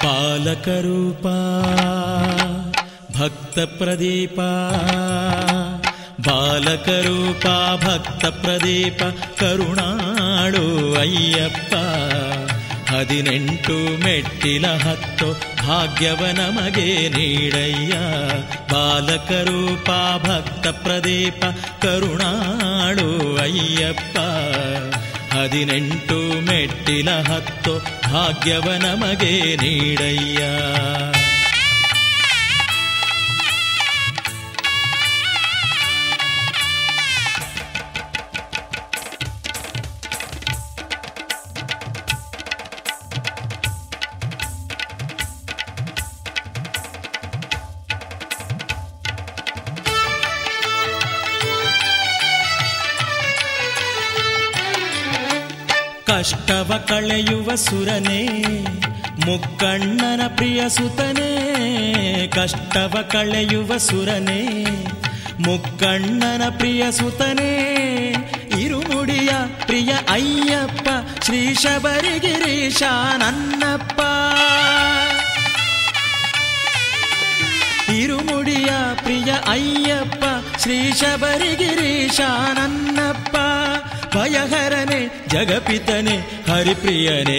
ಬಾಲಕರೂಪ ಭಕ್ತ ಪ್ರದೀಪ ಬಾಲಕರೂಪ ಭಕ್ತ ಪ್ರದೀಪ ಕರುಣಾಳು ಅಯ್ಯಪ್ಪ 18 ಮೆಟ್ಟಿಲ ಹತ್ತೋ ಭಾಗ್ಯವ ನಮಗೆ ನೀಡಯ್ಯ ಬಾಲಕರೂಪ ಭಕ್ತ ಪ್ರದೀಪ ಕರುಣಾಳು ಅಯ್ಯಪ್ಪ 18 ಮೆಟ್ಟಿಲ ಹತ್ತೋ ಭಾಗ್ಯವ ನಮಗೆ ನೀಡಯ್ಯ ಕಷ್ಟವ ಕಳೆಯುವ ಸುರನೇ ಮುಕ್ಕಣ್ಣನ ಪ್ರಿಯ ಸುತನೇ ಕಷ್ಟವ ಕಳೆಯುವ ಸುರನೇ ಮುಕ್ಕಣ್ಣನ ಪ್ರಿಯ ಸುತನೇ ಇರುಮುಡಿಯ ಪ್ರಿಯ ಅಯ್ಯಪ್ಪ ಶ್ರೀ ಶಬರಿಗಿರೀಶ ನನ್ನಪ್ಪ ಇರುಮುಡಿಯ ಪ್ರಿಯ ಅಯ್ಯಪ್ಪ ಶ್ರೀ ಶಬರಿಗಿರೀಶ ನನ್ನಪ್ಪ ಭಯಹರನೆ ಜಗಪಿತನೆ ಹರಿಪ್ರಿಯನೇ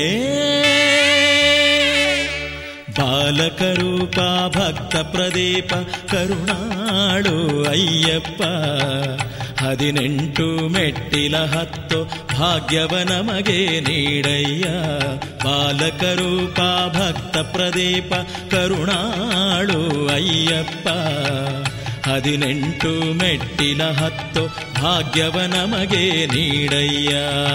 ಬಾಲಕರೂಪ ಭಕ್ತ ಪ್ರದೀಪ ಕರುಣಾಳು ಅಯ್ಯಪ್ಪ 18 ಮೆಟ್ಟಿಲ ಹತ್ತೋ ಭಾಗ್ಯವ ನಮಗೆ ನೀಡಯ್ಯ ಬಾಲಕರೂಪ ಭಕ್ತ ಪ್ರದೀಪ ಕರುಣಾಳು ಅಯ್ಯಪ್ಪ 18 ಮೆಟ್ಟಿಲ ಹತ್ತೋ ಭಾಗ್ಯವ ನಮಗೆ ನೀಡಯ್ಯ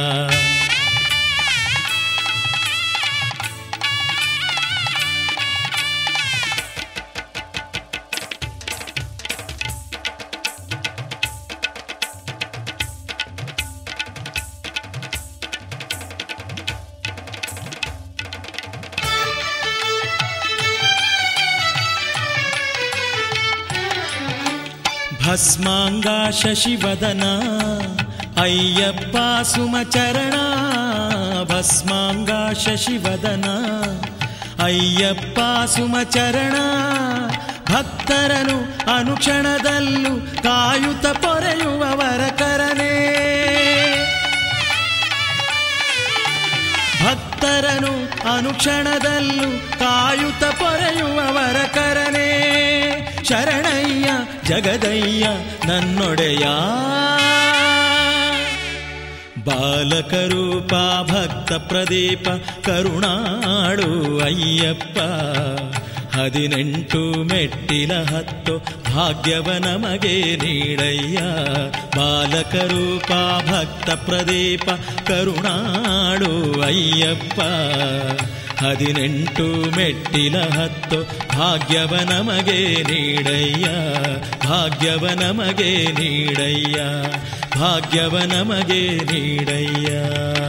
ಭಸ್ಮಾಂಗ ಶಶಿವದನ ಅಯ್ಯಪ್ಪ ಸುಮಚರಣ ಭಸ್ಮಾಂಗ ಶಶಿವದನ ಅಯ್ಯಪ್ಪ ಸುಮಚರಣ ಭಕ್ತರನು ಅನುಕ್ಷಣದಲ್ಲೂ ಕಾಯುತ್ತ ಪೊರೆಯುವವರ ಕರನೇ ಭಕ್ತರನು ಅನುಕ್ಷಣದಲ್ಲೂ ಕಾಯುತ್ತ ಪೊರೆಯುವವರ ಕರನೇ ಶರಣಯ್ಯ ಜಗದಯ್ಯ ನನ್ನೊಡೆಯ ಬಾಲಕರೂಪ ಭಕ್ತ ಪ್ರದೀಪ ಕರುಣಾಳು ಅಯ್ಯಪ್ಪ 18 ಮೆಟ್ಟಿಲ ಹತ್ತೋ ಭಾಗ್ಯವ ನಮಗೆ ನೀಡಯ್ಯ ಬಾಲಕರೂಪ ಭಕ್ತ ಪ್ರದೀಪ ಕರುಣಾಳು ಅಯ್ಯಪ್ಪ 18 ಮೆಟ್ಟಿಲ ಹತ್ತೋ ಭಾಗ್ಯವ ನಮಗೆ ನೀಡಯ್ಯ ಭಾಗ್ಯವ ನಮಗೆ ನೀಡಯ್ಯ ಭಾಗ್ಯವ ನಮಗೆ ನೀಡಯ್ಯ